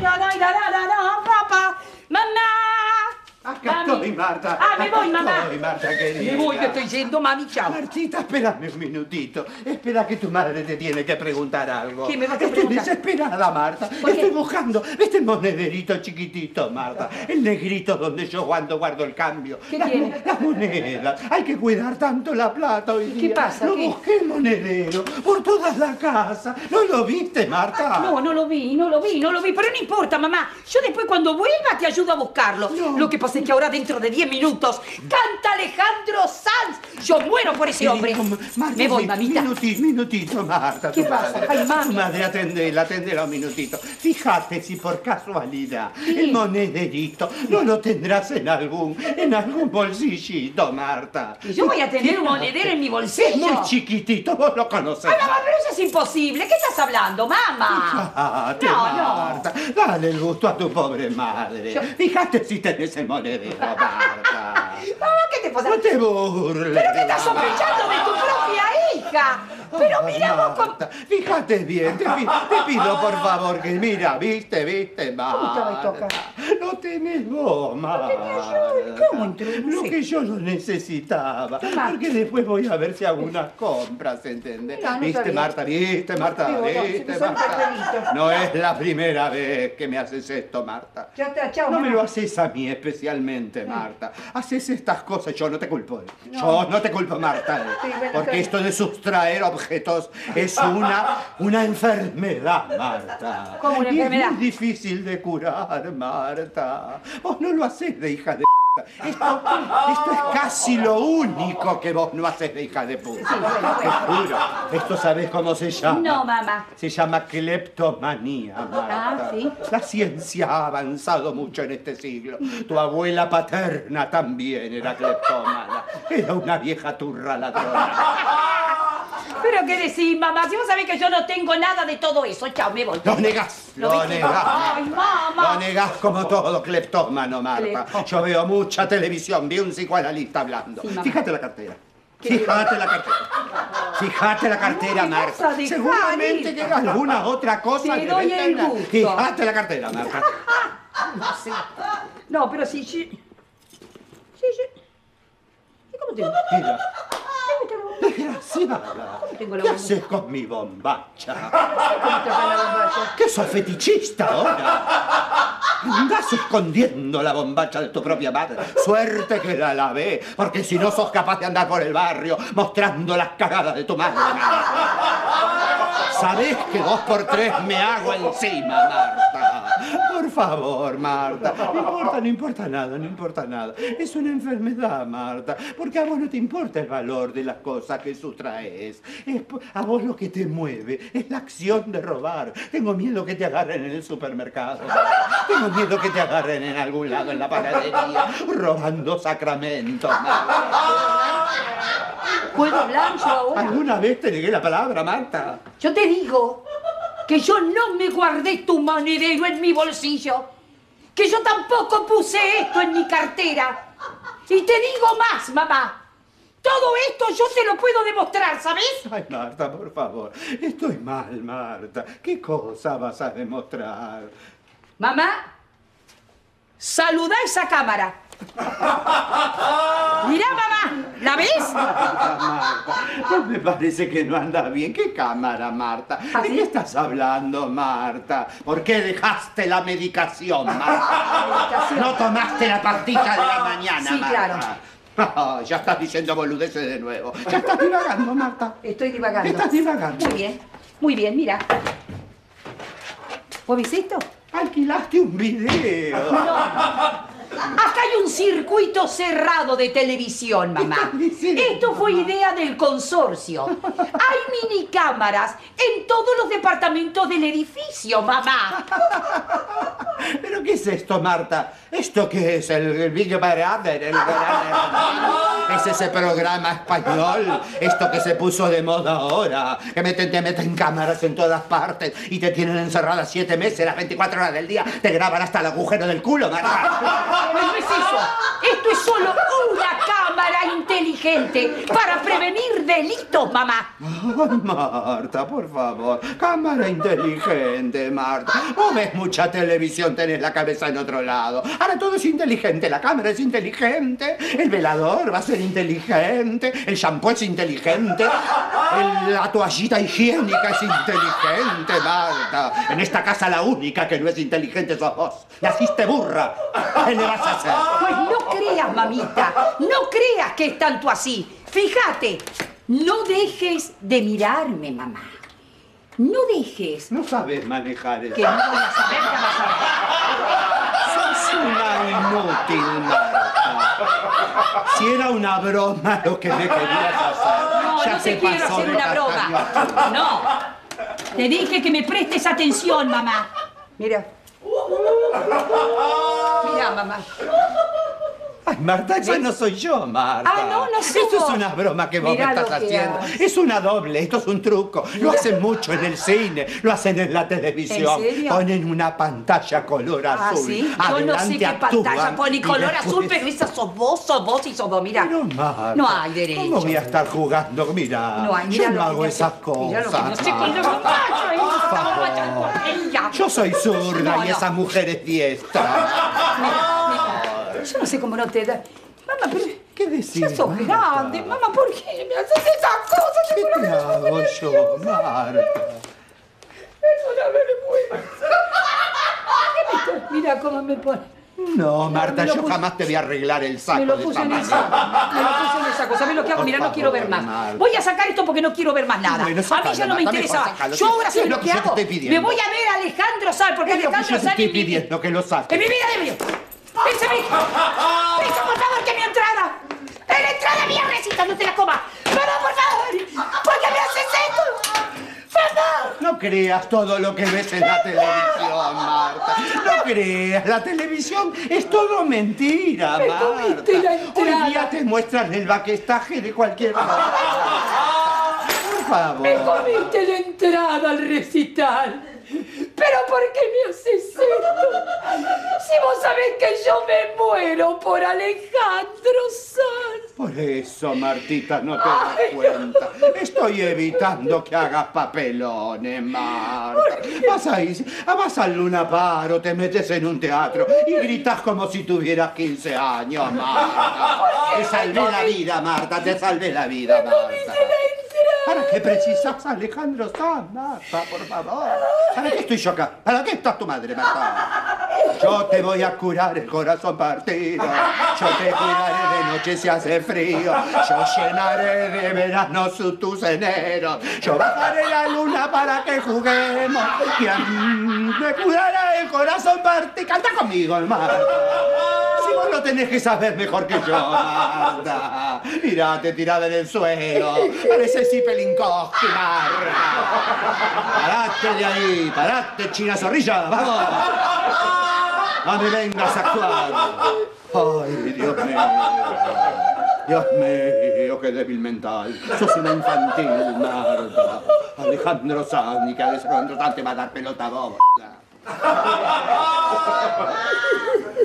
papá. Mamá. Acá estoy, Marta. Ah, me voy, mamá. Estoy, Marta, querida. Me voy, que estoy yendo, mami, chao. Martita, espérame un minutito. Espera que tu madre te tiene que preguntar algo. ¿Qué me vas a Estoy preguntar? desesperada, Marta. ¿Por qué? Estoy buscando este monederito chiquitito, Marta. El negrito donde yo guardo el cambio. ¿Qué tiene? Las monedas. Hay que cuidar tanto la plata hoy día. ¿Qué pasa? Lo ¿Qué? busqué el monedero por toda la casa. ¿No lo viste, Marta? No, no lo vi. Pero no importa, mamá. Yo después cuando vuelva te ayudo a buscarlo. No. Lo que pasa es que ahora dentro de 10 minutos canta Alejandro Sanz. Yo muero por ese hombre. Marta, Me voy, sí, mamita. Minutito, Marta. ¿Qué tu pasa? madre. Ay, mami. Tu madre, atendela un minutito. Fíjate si por casualidad el monederito no lo tendrás en algún bolsillito, Marta. Y yo voy a tener un monedero en mi bolsillo. Es muy chiquitito, vos lo conocés. Ay, mamá, pero eso es imposible. ¿Qué estás hablando, mamá? Fíjate, Marta. Dale el gusto a tu pobre madre. Yo- Fíjate si tenés el monedero, Marta. Mamá, ¿qué te pasa? No te burles. ¿Pero qué estás Marta. sospechando de tu propia hija? Pero mira vos con... Marta, fíjate bien, te pido por favor que mira, viste, Marta. ¿Cómo te va a tocar? No tenés vos, Marta. ¿Cómo entró? No Lo sé. que yo lo necesitaba. ¿Qué más? Porque después voy a ver si hago unas compras, ¿entendés? Mira, no ¿Viste, sabía. Marta? ¿Viste, Marta? Digo, no, se ¿Viste, me son Marta? papelitos. No es la primera vez que me haces esto, Marta. Ya está, chao, No me mamá. lo haces a mí especialmente, Marta. Haces estas cosas, yo no te culpo. Yo no te culpo, Marta. Sí, bueno, está Porque bien. esto de sustraer objetos es una enfermedad, Marta. ¿Cómo una Y enfermedad? es muy difícil de curar, Marta. Vos no lo haces de hija de esto es casi lo único que vos no haces de hija de puta. Te juro. ¿Esto sabés cómo se llama? No, mamá. Se llama cleptomanía, Marta. Ah, ¿sí? La ciencia ha avanzado mucho en este siglo. Tu abuela paterna también era cleptómana. Era una vieja turra ladrona. ¿Pero qué decís, mamá? Si vos sabés que yo no tengo nada de todo eso. Chao, me voy. Lo negás, ¿Lo lo viste? negás. Ay, mamá. Lo negás como todo cleptómano, Marta. Yo veo mucha televisión, vi un psicoanalista hablando. Sí, mamá. Fíjate la cartera. Fíjate la cartera. Fíjate la cartera, No me vas Marta. a dejar Seguramente ir. que alguna otra cosa Te que doy el venga. gusto. Fíjate la cartera, Marta. No, pero si... ¿Y cómo tengo? Mira. Desgraciada. tengo la ¿Qué bombacha? haces con mi bombacha? ¿Cómo te va la bombacha? ¿Qué sos fetichista ahora? Andás escondiendo la bombacha de tu propia madre. Suerte que la lavé, porque si no sos capaz de andar por el barrio mostrando las cagadas de tu madre. Sabés que 2 por 3 me hago encima, Marta. Por favor, Marta. No importa nada. Es una enfermedad, Marta. Porque a vos no te importa el valor de las cosas que sustraes. A vos lo que te mueve es la acción de robar. Tengo miedo que te agarren en el supermercado. Tengo miedo que te agarren en algún lado en la panadería robando sacramentos, Marta. ¿Puedo hablar yo ahora? ¿Alguna vez te negué la palabra, Marta? Yo te digo que yo no me guardé tu monedero en mi bolsillo, que yo tampoco puse esto en mi cartera. Y te digo más, mamá. Todo esto yo te lo puedo demostrar, ¿sabes? Ay, Marta, por favor. Estoy mal, Marta. ¿Qué cosa vas a demostrar? Mamá, saluda a esa cámara. Mirá, mamá, ¿la ves? Marta, no me parece que no anda bien. ¿Qué cámara, Marta? ¿Ah, ¿De sí? qué estás hablando, Marta? ¿Por qué dejaste la medicación, Marta? ¿No tomaste la pastilla de la mañana, Sí, Marta? Ah, ya estás diciendo boludeces de nuevo. Ya estás divagando, Marta. Estoy divagando. Estás divagando. Muy bien, mira. ¿Vos viste esto? Alquilaste un video. Acá hay un circuito cerrado de televisión, mamá. ¿Qué estás diciendo, Esto fue mamá? idea del consorcio. Hay minicámaras en todos los departamentos del edificio, mamá. ¿Pero qué es esto, Marta? ¿Esto qué es? ¿El Big Brother? ¿Es ese programa español? ¿Esto que se puso de moda ahora? Que te meten cámaras en todas partes y te tienen encerrada 7 meses, las 24 horas del día. Te graban hasta el agujero del culo, Marta. No es eso. Esto es solo una cámara inteligente inteligente para prevenir delitos, mamá. Ay, Marta, por favor. Cámara inteligente, Marta. No ves mucha televisión, tenés la cabeza en otro lado. Ahora todo es inteligente. La cámara es inteligente. El velador va a ser inteligente. El shampoo es inteligente. La toallita higiénica es inteligente, Marta. En esta casa la única que no es inteligente sos vos. Naciste burra. ¿Qué le vas a hacer? Pues no creas, mamita. No creas que es tanto así. Fíjate. No dejes de mirarme, mamá. No dejes. No sabes manejar eso. Que no voy a saber qué vas a ver. Sos una inútil, Marta. Si era una broma lo que me querías hacer. No, ya no se te quiero pasó hacer de una broma. castaño. No. Te dije que me prestes atención, mamá. Mira. Mira, mamá. Ay, Marta, esa no soy yo, Marta. Ah, no sos Esto vos. es una broma que vos Mirá me lo estás que haciendo. haces. Es una doble, esto es un truco. Lo hacen mucho en el cine, lo hacen en la televisión. ¿En serio? Ponen una pantalla color Ah, azul. ¿sí? Yo no sé Adelante qué actúan pantalla pone y color después- azul, pero esa sos vos y sos vos. Mira. Pero, Marta, No hay derecho. ¿cómo voy a estar jugando? Mira, No hay, mira yo lo no que hago me esas hace- Mira lo que me cosas. hace con la Marta. borracha, esta favor. borracha con ella. Yo soy zurda No, y no. esa mujer es diestra. Mira, yo no sé cómo no te da. Mamá, pero ¿Qué decís, ya sos Marta? grande. Mamá, ¿por qué me haces esas cosas? ¿Qué te hago yo, Marta? Es una vergüenza. Mira cómo me pone. No, Marta, Me lo yo puse- jamás te voy a arreglar el saco Me lo de puse esta en el manera. saco. Me lo puse en el saco. ¿Sabes lo que hago? Por Mira, no favor, quiero ver más. Marta. Voy a sacar esto porque no quiero ver más nada. Bueno, A mí ya no me Marta, interesa. mejor sácalo. Yo ahora Sí, sé es lo lo que que yo hago. te estoy pidiendo. Me voy a ver a Alejandro Sanz, porque Es lo que Alejandro yo te Sanz estoy es mi vida. pidiendo, que lo saques. En mi vida de mío. Ese es mi... Eso, por favor, que mi entrada. En la entrada mía, recita, no te la comas. Mamá, por favor. ¿Por qué me haces esto? Mamá. No creas todo lo que ves en la televisión, Marta. No creas, la televisión es todo mentira, Me Marta. comiste la entrada. Hoy día te muestran el baquestaje de cualquier cosa. Por Me favor. comiste la entrada al recital. ¿Pero por qué me haces esto? Si vos sabés que yo me muero por Alejandro Sanz. Por eso, Martita, no te das cuenta. Estoy evitando que hagas papelones, Marta. Vas al Luna Paro, te metes en un teatro y gritas como si tuvieras 15 años, Marta. Te salvé la vida, Marta, te salvé la vida, Marta. ¿Para qué precisas a Alejandro Sanz, Marta, por favor? ¿Para qué estoy yo acá? ¿Para qué está tu madre, Marta? Yo te voy a curar el corazón partido. Yo te cuidaré de noche si hace frío. Yo llenaré de veranos tus eneros. Yo bajaré la luna para que juguemos. Y me curaré el corazón partido. Canta conmigo, Marta. Si vos lo tenés que saber mejor que yo, Marta. Mirate tirada en el suelo. Pareces Zipelinkowski, Marta. Parate de ahí, parate, China Zorrilla, vamos. No me vengas a actuar. Ay, Dios mío. Dios mío, qué débil mental. Sos una infantil, Marta. Alejandro Sanz, que Alejandro Sanz te va a dar pelota a vos.